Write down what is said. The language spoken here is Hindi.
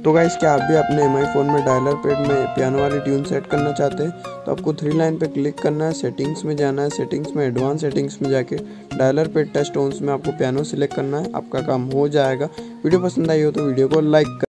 तो गाइस क्या आप भी अपने एमआई फ़ोन में डायलर पैड में पियानो वाली ट्यून सेट करना चाहते हैं तो आपको 3 लाइन पे क्लिक करना है, सेटिंग्स में जाना है, सेटिंग्स में एडवांस सेटिंग्स में जाके डायलर पैड टच टोन्स में आपको पियानो सिलेक्ट करना है। आपका काम हो जाएगा। वीडियो पसंद आई हो तो वीडियो को लाइक